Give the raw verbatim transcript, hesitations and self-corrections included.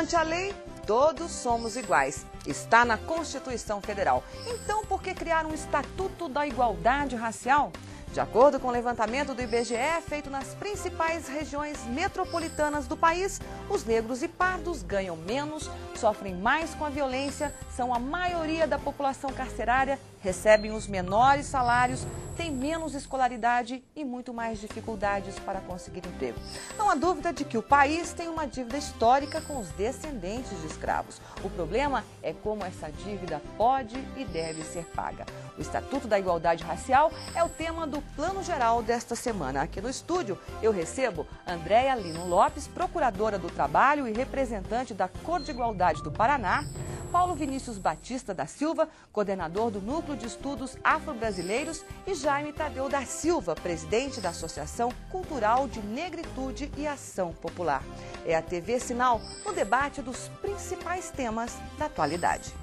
Perante a lei, todos somos iguais. Está na Constituição Federal. Então, por que criar um Estatuto da Igualdade Racial? De acordo com o levantamento do I B G E, feito nas principais regiões metropolitanas do país, os negros e pardos ganham menos, sofrem mais com a violência, são a maioria da população carcerária, recebem os menores salários, têm menos escolaridade e muito mais dificuldades para conseguir emprego. Não há dúvida de que o país tem uma dívida histórica com os descendentes de escravos. O problema é como essa dívida pode e deve ser paga. O Estatuto da Igualdade Racial é o tema do Plano Geral desta semana. Aqui no estúdio eu recebo Andréia Lino Lopes, procuradora do Trabalho e representante da Cor de Igualdade do Paraná, Paulo Vinícius Batista da Silva, coordenador do Núcleo de Estudos Afro-Brasileiros, e Jaime Tadeu da Silva, presidente da Associação Cultural de Negritude e Ação Popular. É a T V Sinal no debate dos principais temas da atualidade.